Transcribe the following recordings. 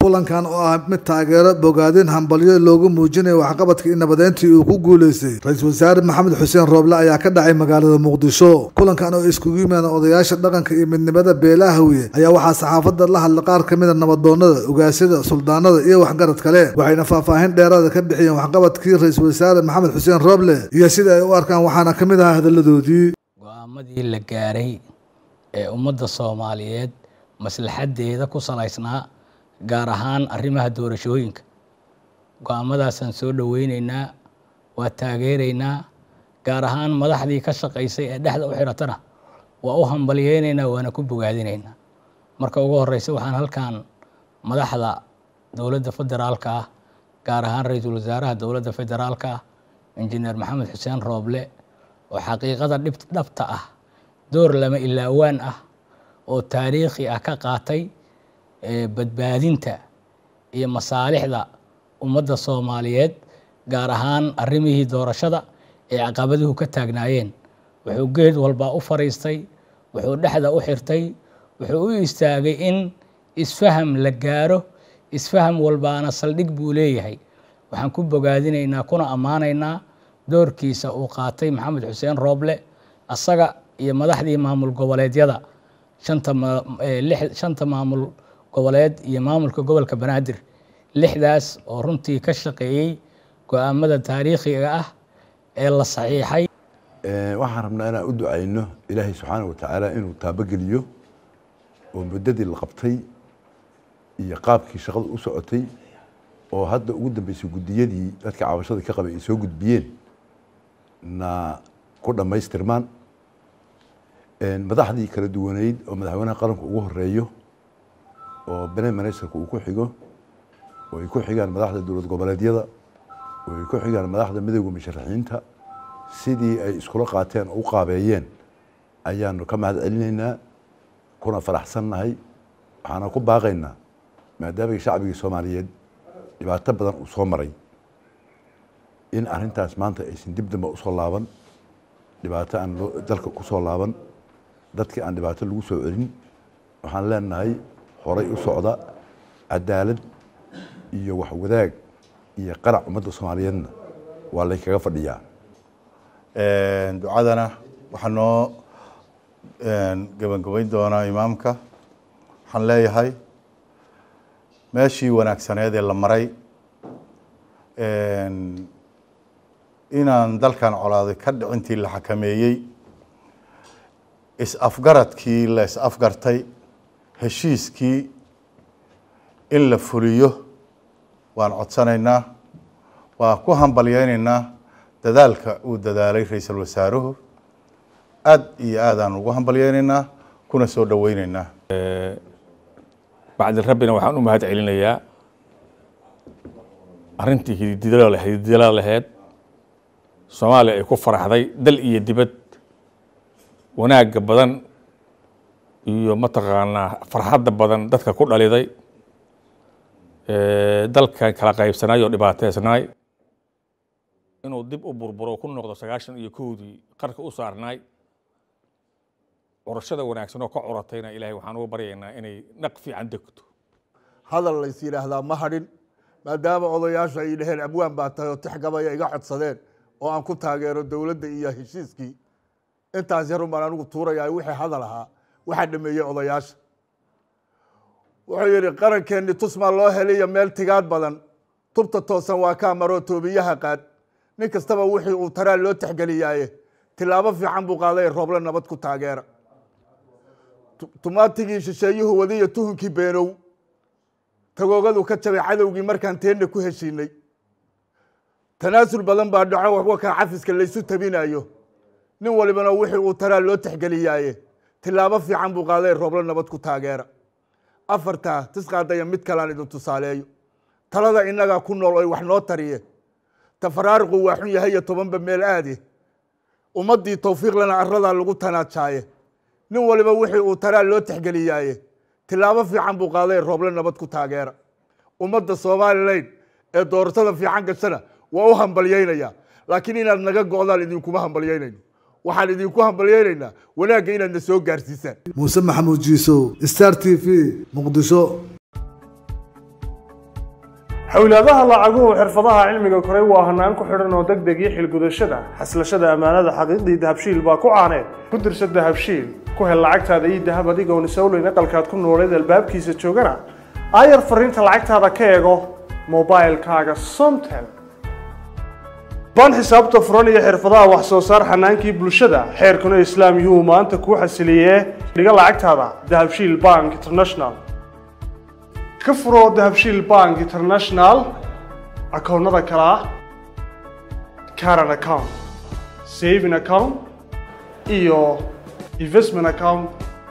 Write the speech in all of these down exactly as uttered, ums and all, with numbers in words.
kulankan oo ah mid taageero bogaadin hambalyo loogu muujinayo waxqabadkii nabadeyntii uu ku guuleystay Ra'iisul Wasaare Maxamed Xuseen Rooble ayaa ka dhacay magaalada Muqdisho. Kulankan oo iskugu yimaadeen odayaasha dhaqanka iyo midnimada beelaha ayaa waxaa saxaafadda la hadlay qaar ka mid ah nabadoonnada, ugaasida, suldaanada iyo waxgarad kale, waxayna faahfaahin dheeraad ah ka bixiyeen waxqabadkii Ra'iisul Wasaare Maxamed Xuseen Rooble iyo sida ay u arkaan waxaana ka mid ah hadaladoodii. go'aamadii la gaaray ee ummadda Soomaaliyeed maslaxadeeda ku salaysnaa gaar ahaan arrimaha doorashooyinka. go'aamadaasan soo dhaweynaynaa, waa taageeraynaa, gaar ahaan madaxdii ka shaqaysay ee dhexda u xiratana waa u hambaliyeynaynaa, waana ku bogaadinaynaa. marka ugu horeysa waxaan halkan madaxda dowladda federaalka ah gaar ahaan Ra'iisul Wasaaraha dowladda federaalka ah Injineer Maxamed Xuseen Rooble oo xaqiiqada dhabta ah door lama ilaawaan ah oo taariikhi ah ka qaatay badbaadinta iyo masaalixda ummadda Soomaaliyeed gaar ahaan arrimihii doorashada ee caqabaduhu ka taagnaayeen. wuxuu geed walba u fariistay, wuxuu dhexda u xirtay, wuxuu u istaagay in isfaham la gaaro. isfaham walbaana saldhig buu leeyahay. waxaan ku bogaadinaynaa kuna ammaanaynaa doorkiisa uu qaatay Maxamed Xuseen Rooble asaga iyo madaxdii maamul goboleedyada shanta shanta maamul goboleed iyo maamulka gobolka Banaadir lixdaas oo runtii ka shaqeeyay go'aamada taariikhiga ah ee la saxiixay. ee waxaan rabnaa inaan u ducayno Ilaahay subxaanahu wa ta'aala inuu taabageliyo oo muddadii la qabtay iyo qaabkii shaqada u socotay oo hadda ugu dambeysay gudiyadii dadka cabashada ka qabay ay soo gudbiyeen na ku dhamaystirmaan. een madaxdii kala duwaneyd oo madaxweynaha qaranka ugu horeeyo oo Prime Ministerku uu ku xigo oo ay ku xigaan madaxda dowlad goboleedyada oo ay ku xigaan madaxda midowga musharaxiinta sidii ay iskula qaateen oo u qaabeeyeen ayaanu ka mahad celinaynaa kuna faraxsannahay. waxaana ku baaqaynaa maadaama shacbiga Soomaaliyeed dhibaato badan uu soo maray in arrintaas maanta aysan dib dambe u soo laaban, dhibaato aan dalka ku soo laaban, dadkii aan dhibaato lagu soo celin. waxaan leenahay horay u socda, cadaalad iyo wax wadaag iyo qarac ummadda Soomaaliyeedna waa la kaga fadhiyaa. een ducadana waxaan noo een gabagabayn doonaa imaamka. waxaan leeyahay meeshii wanaagsaneed ee la maray een inaan dalkan colaaday ka dhicintii la xakameeyey, is afgaradkii la is afgartay, heshiiskii in la fuliyo waan codsanaynaa. waa ku hambalyeynaynaa dadaalka uu dadaalay Ra'iisul Wasaaruhu. aad iyo aad aan ugu hambalyeynaynaa kuna soo dhaweynaynaa. بعد ربنا وحنا مهد علينا يا أرنتي هي الدلالة هي الدلالة هاد Soomaaliya ay ku faraxday dal iyo dibad wanaag badan iyo mataqaana farxad badan dadka ku dhaliday ee dalka kala qaybsanayo dhibaataysanaay inuu dib u burburo ku noqdo sagaashan iyo kowdii qarka u saarnaay. ورشده wanaagsan oo ka coratayna Ilaahay waxaan ugu baryaynaa inay naq fiican degto. hadal la yiraahdaa ma hadhin maadaama odayaasha ay dhaheen abwaan baa tahay oo tixgabaya iga codsadeen oo aan ku taageero dowladda iyo heshiiskii. intaas yar uma anigu tuurayaa wixii hadal ahaa waxa dhameeyay odayaasha. wuxuu yiri qarankeeni tusma loo heliyo meel tigaad badan, tubta toosan waa ka maro toobiyaha qaad, nin kastaba wixii uu taraa loo tixgeliyay tilaabo fiican buu qaaday Rooble nabad ku taageera. tumaatigi shisheeyuhu wadiyo tuhunkii beenow tagoogadu ka jabay cadowgii markaan teenne ku heshiinay. tanaasul badan baa dhaco waxba ka cafiska la isu tabinayo, nin walibana wixii uu taraa loo tixgeliyay tilaabo fiican buu qaaday Rooble nabad ku taageera. afarta tisqaadaya mid kale aan idin tusaaleeyo, talada inaga ku nool oo wax noo tariye tafaraarqu waa xun yahay tobanba meel aadi ummadii tawfiiq lana arrada lagu tanaajaye. nin waliba wixii uu taraa loo tixgeliyay tilaabo fiican buu qaaday Rooble nabad ku taageera. ummadda Soomaaliyeed ee doorashada fiican gashana waa u hambalyeynaya, laakiin inaad naga go'daan idin kuma hambalyeynayno. waxaan idin ku hambalyeynayna wanaagga inaad soo gaarsiisaan. Muuse Maxamuud Jiiso, Star T V, Muqdisho. xawlaadaha lacaguhu xirfadaha cilmiga koray waa hanaan ku xidhan oo degdeg iyo xilgudashada xaslashada amaanada xaqiiqdii dahabshiil baa ku caaneed ku dirsa dahabshiil ku hel lacagtaada iyo dahab adigoon isowleyn aqalkaad ku nooleed albaabkiisa joogana aayar fariinta lacagtaada ka eego mobilekaaga somtel baan xisaabta furan iyo xirfadaha wax soo saar xanaankii bulshada xeerkuna islaam yuhu maanta kuu xasiliyee dhiga lacagtaada dahabshiil bank international ka furo dahabshiil bank international akoonnada kale ah current account saving account iyo investment account.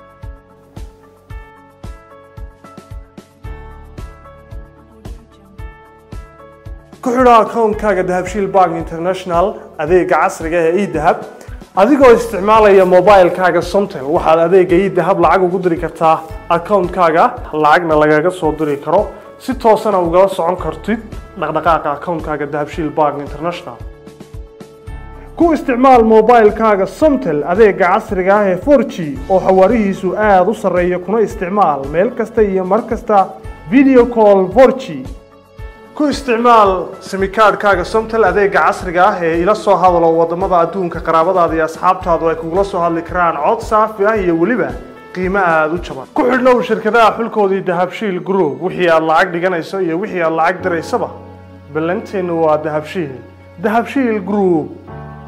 ku xidho akoonkaaga dahabshiil bank international adeega casriga ee e-dahab adigoo isticmaalaya mobilekaaga somtel waxaad adeega e-dahab lacag ugu diri kartaa akoonkaaga lacagna lagaga soo diri karo si toosana ugala socon kartid dhaqdhaqaaqa akoonkaaga dahabshiil bank international. ku isticmaal mobilekaaga somtel adeega casriga ah ee four G oo xawaarihiisu aad u sarreeya kuna isticmaal meel kasta iyo mar kasta video call four G. ku isticmaal simikaadhkaaga somtel adeega casriga ah ee ila soo hadalo wadamada adduunka qaraabadaada iyo asxaabtaadu ay kugula soo hadli karaan cod saafi ah iyo weliba qiimo aada u jaban. ku xidhnow shirkadaha xulkoodii dahabshiil group wixii aad lacag dhiganayso iyo wixii aad lacag diraysaba ballanteenu waa dahabshiil dahabshiil group.